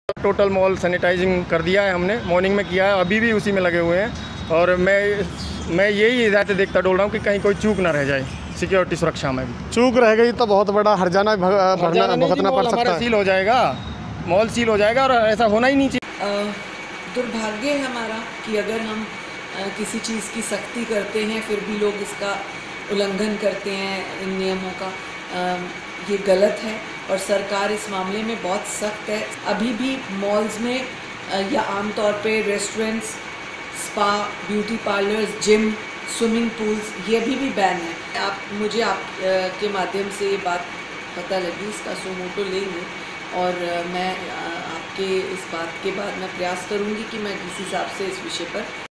Total mall sanitising कर दिया है हमने, मॉर्निंग में किया है, अभी भी उसी में लगे हुए हैं। और मैं यही हिदायत देखता डोल रहा हूँ कि कहीं कोई चूक ना रह जाए सिक्योरिटी सुरक्षा में भी। चूक रह गई तो बहुत बड़ा हर्जाना भुगतना पड़ सकता है। सील हो जाएगा, मॉल सील हो जाएगा, और ऐसा होना ही नहीं चाहिए। दुर्भाग्य है हमारा कि अगर हम किसी चीज़ की सख्ती करते हैं फिर भी लोग इसका उल्लंघन करते हैं इन नियमों का। ये गलत है और सरकार इस मामले में बहुत सख्त है। अभी भी मॉल्स में या आमतौर पे restaurants, spa, beauty parlours, gym, swimming pools ये अभी भी बैन है। मुझे आपके माध्यम से ये बात पता लगी, इसका सुमोटो लेंगे और मैं आपके इस बात के बाद मैं प्रयास करूंगी कि मैं किसी हिसाब से इस विषय पर